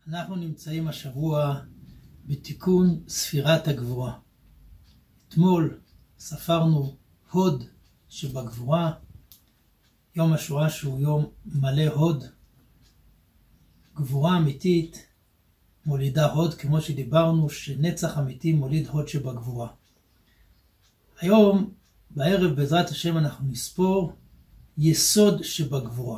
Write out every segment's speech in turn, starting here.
אנחנו נמצאים השבוע בתיקון ספירת הגבורה. אתמול ספרנו הוד שבגבורה, יום השואה שהוא יום מלא הוד. גבורה אמיתית מולידה הוד, כמו שדיברנו שנצח אמיתי מוליד הוד שבגבורה. היום בערב בעזרת השם אנחנו נספור יסוד שבגבורה.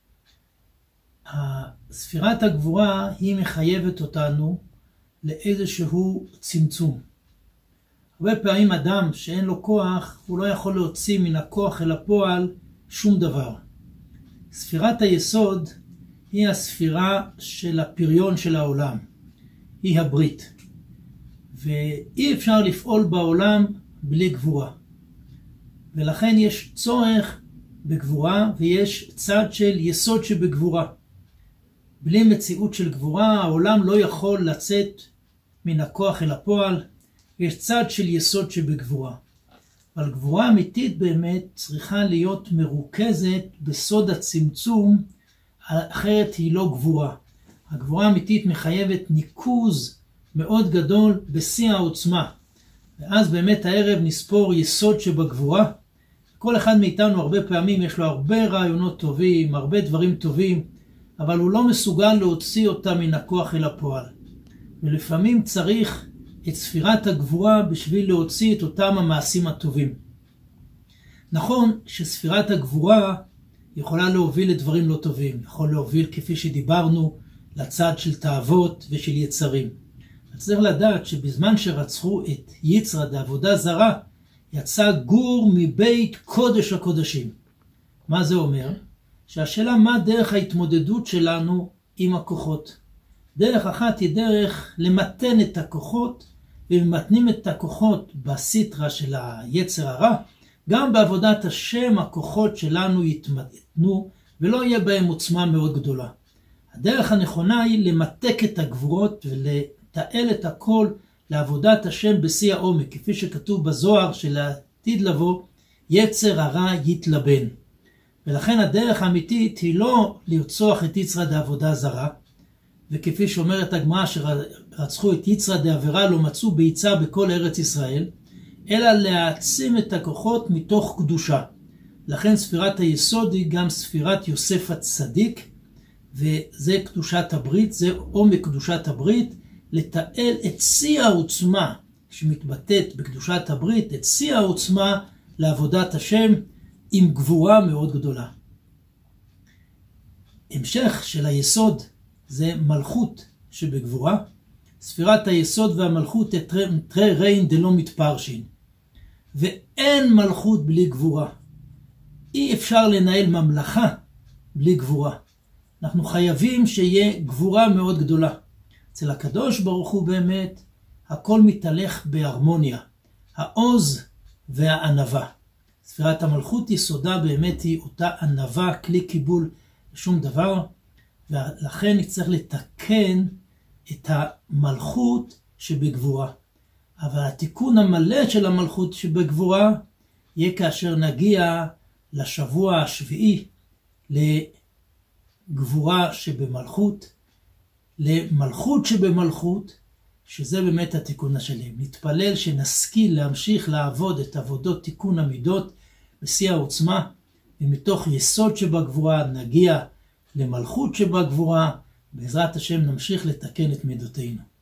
ספירת הגבורה היא מחייבת אותנו לאיזשהו צמצום. הרבה פעמים אדם שאין לו כוח, הוא לא יכול להוציא מן הכוח אל הפועל שום דבר. ספירת היסוד היא הספירה של הפריון של העולם. היא הברית. ואי אפשר לפעול בעולם בלי גבורה. ולכן יש צורך בגבורה ויש צד של יסוד שבגבורה. בלי מציאות של גבורה העולם לא יכול לצאת מן הכוח אל הפועל. יש צד של יסוד שבגבורה. אבל גבורה אמיתית באמת צריכה להיות מרוכזת בסוד הצמצום, אחרת היא לא גבורה. הגבורה האמיתית מחייבת ניקוז מאוד גדול בשיא העוצמה. ואז באמת הערב נספור יסוד שבגבורה. כל אחד מאיתנו הרבה פעמים יש לו הרבה רעיונות טובים, הרבה דברים טובים, אבל הוא לא מסוגל להוציא אותם מן הכוח אל הפועל. ולפעמים צריך את ספירת הגבורה בשביל להוציא את אותם המעשים הטובים. נכון שספירת הגבורה יכולה להוביל לדברים לא טובים. יכול להוביל, כפי שדיברנו, לצד של תאוות ושל יצרים. צריך לדעת שבזמן שרצחו את יצרא דעבודה זרה, יצא גור מבית קודש הקודשים. מה זה אומר? שהשאלה מה דרך ההתמודדות שלנו עם הכוחות. דרך אחת היא דרך למתן את הכוחות, ומתנים את הכוחות בסטרה של היצר הרע, גם בעבודת השם הכוחות שלנו יתמתנו, ולא יהיה בהם עוצמה מאוד גדולה. הדרך הנכונה היא למתק את הגבורות ולתעל את הכל לעבודת השם בשיא העומק, כפי שכתוב בזוהר שלעתיד לבוא, יצר הרע יתלבן. ולכן הדרך האמיתית היא לא לרצוח את יצרא דעבודה זרה, וכפי שאומרת הגמרא שרצחו את יצרא דעבירה לא מצאו ביצה בכל ארץ ישראל, אלא להעצים את הכוחות מתוך קדושה. לכן ספירת היסוד היא גם ספירת יוסף הצדיק, וזה קדושת הברית, זה עומק קדושת הברית, לתעל את שיא העוצמה שמתבטאת בקדושת הברית, את שיא העוצמה לעבודת השם עם גבורה מאוד גדולה. המשך של היסוד זה מלכות שבגבורה. ספירת היסוד והמלכות תרי ריין דלא מתפרשין. ואין מלכות בלי גבורה. אי אפשר לנהל ממלכה בלי גבורה. אנחנו חייבים שיהיה גבורה מאוד גדולה. אצל הקדוש ברוך הוא באמת הכל מתהלך בהרמוניה. העוז והענווה. ספירת המלכות יסודה באמת היא אותה ענווה, כלי קיבול לשום דבר. ולכן נצטרך לתקן את המלכות שבגבורה. אבל התיקון המלא של המלכות שבגבורה יהיה כאשר נגיע לשבוע השביעי לגבורה שבמלכות, למלכות שבמלכות, שזה באמת התיקון השלם. נתפלל שנשכיל להמשיך לעבוד את עבודות תיקון המידות בשיא העוצמה, ומתוך יסוד שבגבורה נגיע למלכות שבגבורה, בעזרת השם נמשיך לתקן את מידותינו.